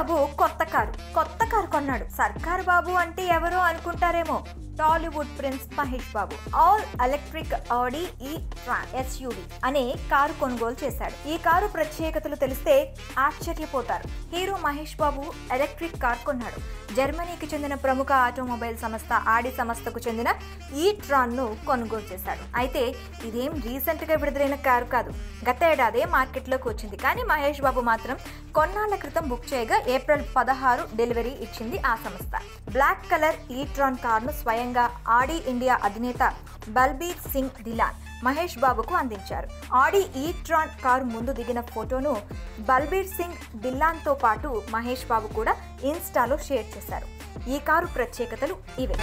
బాబు కొత్త కారు కొన్నాడు. సర్కారు బాబు అంటే ఎవరో అనుకుంటారేమో, Tollywood prince Mahesh Babu all electric Audi e-tron SUV అనే కారు కొనుగోలు చేశాడు. ఈ కారు ప్రత్యేకతలు తెలిస్తే ఆశ్చర్యపోతారు. Hero Mahesh Babu electric car కొన్నాడు. జర్మనీకి చెందిన ప్రముఖ ఆటోమొబైల్ సంస్థ ఆడి సంస్థకు చెందిన e-tron ను కొనుగోలు చేశాడు. అయితే ఇదేం రీసెంట్ గా విడుదలైన కారు కాదు, గత ఏడాదే మార్కెట్లోకి వచ్చింది. కానీ మహేష్ బాబు మాత్రం కొన్నాళ్ల క్రితం బుక్ చేయగా ఏప్రిల్ 16 డెలివరీ ఇచ్చింది ఆ సంస్థ. బ్లాక్ కలర్ e-tron కారును స్వయంగా ఆడి ఇండియా అధినేత బల్బీర్ సింగ్ దిలాన్ మహేష్ బాబుకు అందించారు. ఆడి e-tron కారు ముందు దిగిన ఫోటోను బల్బీర్ సింగ్ దిల్లాన్తో పాటు మహేష్ బాబు కూడా ఇన్స్టాలో షేర్ చేశారు. ఈ కారు ప్రత్యేకతలు ఇవే.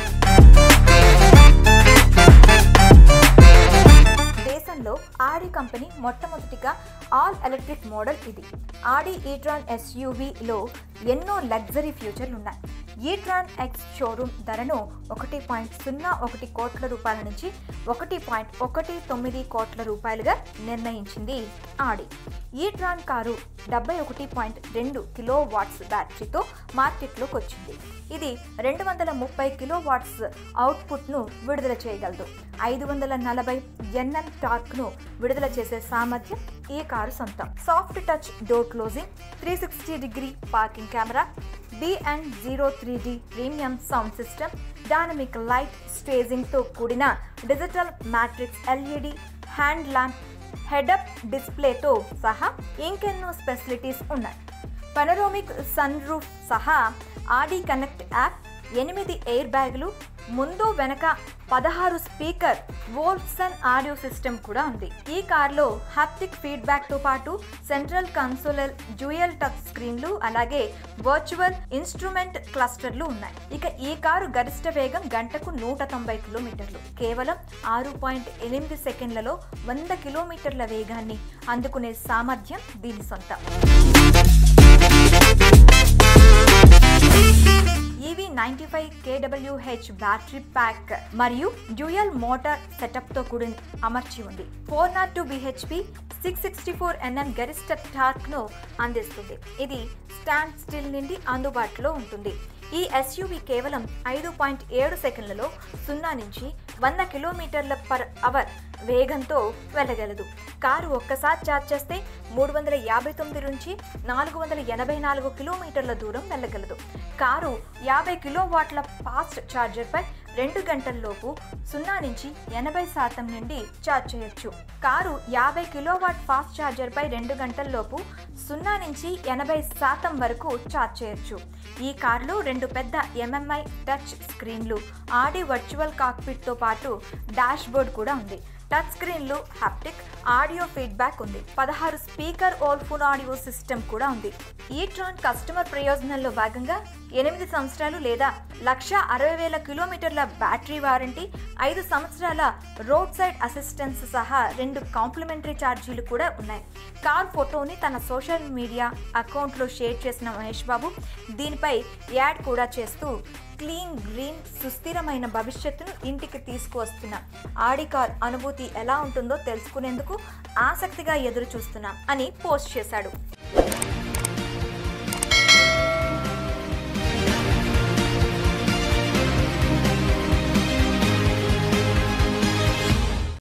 దేశంలో ఆడి కంపెనీ మొట్టమొదటిగా ఆల్ ఎలక్ట్రిక్ మోడల్ ఇది. ఆడి e-tron SUVలో ఎన్నో లగ్జరీ ఫ్యూచర్లు ఉన్నాయి. e-tron X షోరూమ్ ధరను 1.01 కోట్ల రూపాయల నుంచి 1.19 కోట్ల రూపాయలుగా నిర్ణయించింది ఆడి. e-tron కారు 71.2 కిలోవాట్స్ బ్యాటరీతో మార్కెట్లోకి వచ్చింది. ఇది 230 కిలోవాట్స్ అవుట్పుట్ను విడుదల చేయగలదు. 540 Nm టార్క్ను విడుదల చేసే సామర్థ్యం ఈ కారు సొంతం. Soft touch door closing, 360 parking camera, B&03D premium sound system, dynamic light స్టేజింగ్తో కూడిన digital matrix LED hand lamp, head up డిస్ప్లేతో సహా ఇంకెన్నో ఫెసిలిటీస్ ఉన్నాయి. పనోరామిక్ సన్ రూఫ్ సహా ఆడి కనెక్ట్ యాప్, 8 ఎయిర్ బ్యాగులు, ముందు వెనక 16 స్పీకర్ వోల్సన్ ఆడియో సిస్టమ్ కూడా ఉంది. ఈ కార్లో హాప్టిక్ ఫీడ్బ్యాక్ తో పాటు సెంట్రల్ కన్సోల్, డ్యూయల్ టచ్ స్క్రీన్లు, అలాగే వర్చువల్ ఇన్స్ట్రుమెంట్ క్లస్టర్లు ఉన్నాయి. ఇక ఈ కారు గరిష్ట వేగం గంటకు 190 కిలోమీటర్లు, కేవలం 6.8 సెకండ్లలో 100 కిలోమీటర్ల వేగాన్ని అందుకునే సామర్థ్యం దీని సొంతం. EV95 kWh బ్యాటరీ ప్యాక్ మరియు డ్యూయల్ మోటార్ సెటప్ తో కూడిన అమర్చి ఉంది. 402 bhp 664 Nm గరిష్ట టార్క్ ను అందిస్తుంది. ఇది స్టాండ్ స్టిల్ నుండి అందుబాటులో ఉంటుంది. ఈ SUV కేవలం 5.7 సెకండ్లలో 0 నుంచి 100 km/h వేగంతో వెళ్ళగలదు. కారు ఒక్కసారి ఛార్జ్ చేస్తే 359 నుంచి 484 కిలోమీటర్ల దూరం వెళ్ళగలదు. కారు 50 కిలోవాట్ల ఫాస్ట్ ఛార్జర్పై 2 గంటల్లోపు 0 నుంచి 80% నుండి ఛార్జ్ చేయొచ్చు. కారు 50 కిలోవాట్ ఫాస్ట్ ఛార్జర్పై 2 గంటల్లోపు 0 నుంచి 80% వరకు ఛార్జ్ చేయొచ్చు. ఈ కారులో 2 పెద్ద MMI టచ్ స్క్రీన్లు, ఆడి వర్చువల్ కాక్పిట్తో పాటు డాష్ బోర్డ్ కూడా ఉంది. టచ్ స్క్రీన్లు, హాప్టిక్ ఆడియో ఫీడ్బ్యాక్ ఉంది. 16 స్పీకర్ ఓల్ఫోన్ ఆడియో సిస్టమ్ కూడా ఉంది. e-tron కస్టమర్ ప్రయోజనాల్లో భాగంగా 8 సంవత్సరాలు లేదా 1,60,000 కిలోమీటర్ల బ్యాటరీ వారంటీ, 5 సంవత్సరాల రోడ్ సైడ్ అసిస్టెన్స్ సహా 2 కాంప్లిమెంటరీ ఛార్జీలు కూడా ఉన్నాయి. కార్ ఫోటోని తన సోషల్ మీడియా అకౌంట్లో షేర్ చేసిన మహేష్ బాబు దీనిపై యాడ్ కూడా చేస్తూ క్లీన్, గ్రీన్, సుస్థిరమైన భవిష్యత్తును ఇంటికి తీసుకువస్తున్న ఆడి కార్ అనుభూతి ఎలా ఉంటుందో తెలుసుకునేందుకు ఆసక్తిగా ఎదురు చూస్తున్నాం అని పోస్ట్ చేశాడు.